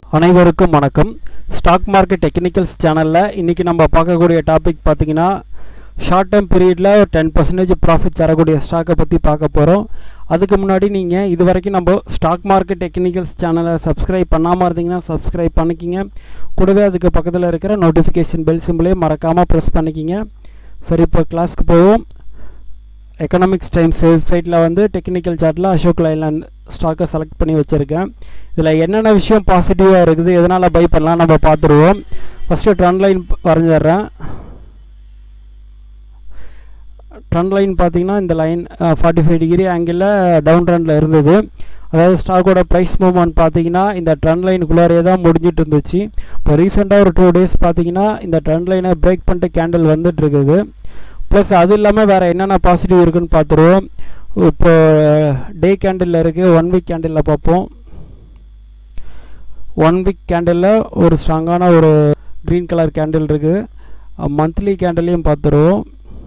அனைவருக்கும் வணக்கம். Stock market technicals சேனலில் இன்றைக்கி நம்ம பார்க்கக்கூடிய டாபிக் பார்த்திங்கன்னா ஷார்ட் டேர்ம் பீரியடில் 10% ப்ராஃபிட் தரக்கூடிய ஸ்டாக்கை பற்றி பார்க்க போகிறோம். அதுக்கு முன்னாடி நீங்கள் இது வரைக்கும் நம்ம ஸ்டாக் மார்க்கெட் டெக்னிக்கல்ஸ் சேனலை சப்ஸ்கிரைப் பண்ணாமல் இருந்தீங்கன்னா சப்ஸ்கிரைப் பண்ணிக்கிங்க. கூடவே அதுக்கு பக்கத்தில் இருக்கிற நோட்டிஃபிகேஷன் பெல் சிம்பிளையும் மறக்காமல் ப்ரெஸ் பண்ணிக்கிங்க. சரி, இப்போ கிளாஸ்க்கு போவோம். எக்கனாமிக்ஸ் டைம்ஸ் வெப்சைட்டில் வந்து டெக்னிக்கல் சார்ட்டில் அசோக் லைலாண்ட் ஸ்டாக்கை செலக்ட் பண்ணி வச்சுருக்கேன். இதில் என்னென்ன விஷயம் பாசிட்டிவாக இருக்குது, எதனால் பை பண்ணலாம் நம்ம பார்த்துருவோம். ஃபஸ்ட்டு ட்ரெண்ட் லைன் வரைஞ்சிட்றேன். ட்ரெண்ட் லைன் பார்த்திங்கன்னா இந்த லைன் 45 டிகிரி ஆங்கிளில் டவுன் ட்ரெண்டில் இருந்தது. அதாவது ஸ்டாக்கோட ப்ரைஸ் மூவ்மெண்ட் பார்த்திங்கன்னா இந்த ட்ரெண்ட் லைனுக்குள்ளாரே தான் முடிஞ்சிட்டு இருந்துச்சு. இப்போ ரீசெண்டாக ஒரு 2 டேஸ் பார்த்திங்கன்னா இந்த ட்ரெண்ட் லைனை பிரேக் பண்ணிட்டு கேண்டில் வந்துட்டுருக்குது. ப்ளஸ் அது இல்லாமல் வேறு என்னென்ன பாசிட்டிவ் இருக்குதுன்னு பார்த்துருவோம். இப்போ டே கேண்டில் இருக்குது, 1 வீக் கேண்டிலில் பார்ப்போம். 1 வீக் கேண்டிலில் ஒரு ஸ்ட்ராங்கான ஒரு க்ரீன் கலர் கேண்டில் இருக்குது. மந்த்லி கேண்டிலையும் பார்த்துருவோம்.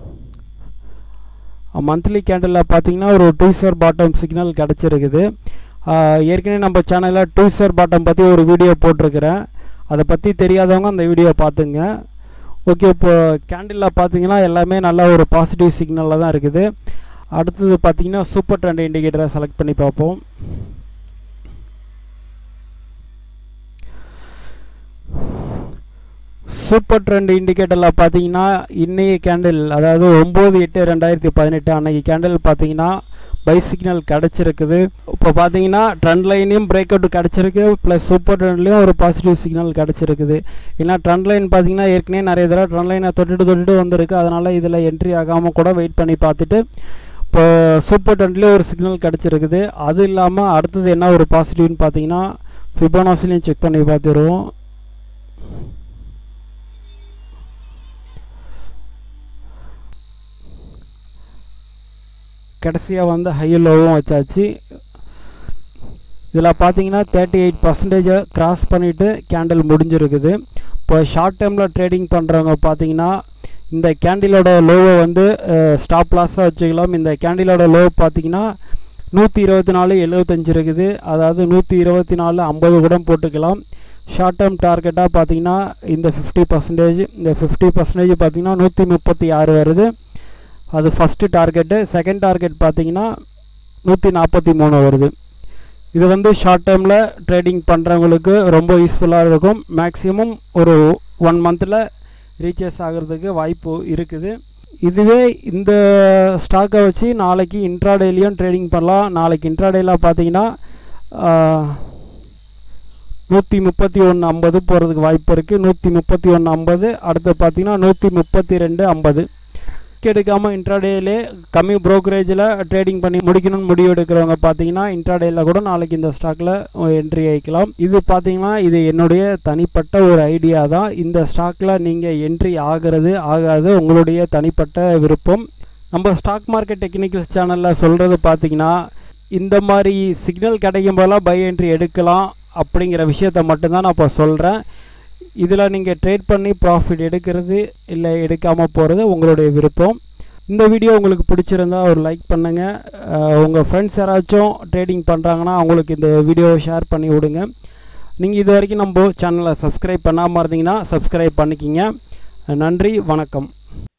மந்த்லி கேண்டிலில் பார்த்திங்கன்னா ஒரு 2 ஸ்டார் பாட்டம் சிக்னல் கிடச்சிருக்குது. ஏற்கனவே நம்ம சேனலில் 2 ஸ்டார் பாட்டம் பற்றி ஒரு வீடியோ போட்டிருக்கிறேன். அதை பற்றி தெரியாதவங்க அந்த வீடியோ பார்த்துங்க. ஓகே, இப்போ கேண்டிலில் பார்த்தீங்கன்னா எல்லாமே நல்ல ஒரு பாசிட்டிவ் சிக்னலில் தான் இருக்குது. அடுத்தது பார்த்தீங்கன்னா சூப்பர் ட்ரெண்ட் இண்டிகேட்டரை செலக்ட் பண்ணி பார்ப்போம். சூப்பர் ட்ரெண்ட் இண்டிகேட்டரில் பார்த்தீங்கன்னா இன்றைய கேண்டில், அதாவது 9/8/2018 அன்றைக்கி கேண்டில் பார்த்தீங்கன்னா பை சிக்னல் கிடச்சிருக்குது. இப்போ பார்த்தீங்கன்னா ட்ரெண்ட் லைனையும் பிரேக் அவுட் கிடச்சிருக்கு, ப்ளஸ் சூப்பர் ட்ரெண்ட்லேயும் ஒரு பாசிட்டிவ் சிக்னல் கிடச்சிருக்குது. ஏன்னா ட்ரெண்ட் லைன் பார்த்தீங்கன்னா ஏற்கனவே நிறைய தடவை ட்ரெண்ட் லைனை தொட்டுட்டு வந்திருக்கு. அதனால் இதில் என்ட்ரி ஆகாமல் கூட வெயிட் பண்ணி பார்த்துட்டு இப்போ சூப்பர் ட்ரெண்ட்லேயும் ஒரு சிக்னல் கிடச்சிருக்குது. அது இல்லாமல் அடுத்தது என்ன ஒரு பாசிட்டிவ்னு பார்த்தீங்கன்னா ஃபிபோனாச்சிலையும் செக் பண்ணி பார்த்துருவோம். கடைசியாக வந்து ஹை லோவும் வச்சாச்சு. இதில் பார்த்தீங்கன்னா 38% கிராஸ் பண்ணிவிட்டு கேண்டில் முடிஞ்சிருக்குது. இப்போ ஷார்ட் டைமில் ட்ரேடிங் பண்ணுறவங்க பார்த்தீங்கன்னா இந்த கேண்டிலோட லோவை வந்து ஸ்டாப் லாஸாக வச்சுக்கலாம். இந்த கேண்டிலோட லோ பார்த்தீங்கன்னா 124.75 இருக்குது. அதாவது 124.50 கூட போட்டுக்கலாம். ஷார்ட் டேர்ம் டார்கெட்டாக பார்த்தீங்கன்னா இந்த 50%, இந்த 50% பார்த்தீங்கன்னா 136 வருது. அது ஃபஸ்ட்டு டார்கெட்டு. செகண்ட் டார்கெட் பார்த்தீங்கன்னா 143 வருது. இது வந்து ஷார்ட் டைமில் ட்ரேடிங் பண்ணுறவங்களுக்கு ரொம்ப யூஸ்ஃபுல்லாக இருக்கும். மேக்ஸிமம் ஒரு 1 மந்தில் ரீச்சஸ் ஆகிறதுக்கு வாய்ப்பு இருக்குது. இதுவே இந்த ஸ்டாக்கை வச்சு நாளைக்கு இன்ட்ராடேலையும் ட்ரேடிங் பண்ணலாம். நாளைக்கு இன்ட்ராடேயில் பார்த்தீங்கன்னா 131.50 போகிறதுக்கு வாய்ப்பு இருக்குது. 131.50. அடுத்து பார்த்தீங்கன்னா 132.50. எடுக்காமல் இன்ட்ராடேலே கம்மி ப்ரோக்கரேஜில் ட்ரேடிங் பண்ணி முடிக்கணும்னு முடிவு எடுக்கிறவங்க பார்த்தீங்கன்னா இன்ட்ராடேயில் கூட நாளைக்கு இந்த ஸ்டாக்கில் என்ட்ரி ஆகிக்கலாம். இது பார்த்தீங்கன்னா இது என்னுடைய தனிப்பட்ட ஒரு ஐடியா தான். இந்த ஸ்டாக்கில் நீங்கள் என்ட்ரி ஆகாது உங்களுடைய தனிப்பட்ட விருப்பம். நம்ம ஸ்டாக் மார்க்கெட் டெக்னிக்கல்ஸ் சேனலில் சொல்கிறது பார்த்தீங்கன்னா இந்த மாதிரி சிக்னல் கிடைக்கும் போதெல்லாம் பை என்ட்ரி எடுக்கலாம் அப்படிங்கிற விஷயத்தை மட்டும்தான் நான் இப்போ சொல்கிறேன். இதில் நீங்கள் ட்ரேட் பண்ணி ப்ராஃபிட் எடுக்கிறது இல்லை எடுக்காமல் போகிறது உங்களுடைய விருப்பம். இந்த வீடியோ உங்களுக்கு பிடிச்சிருந்தா ஒரு லைக் பண்ணுங்கள். உங்கள் ஃப்ரெண்ட்ஸ் யாராச்சும் ட்ரேடிங் பண்ணுறாங்கன்னா அவங்களுக்கு இந்த வீடியோவை ஷேர் பண்ணி விடுங்க. நீங்கள் இது வரைக்கும் நம்ம சேனலை சப்ஸ்கிரைப் பண்ணாமல் இருந்தீங்கன்னா சப்ஸ்கிரைப் பண்ணிக்கிங்க. நன்றி, வணக்கம்.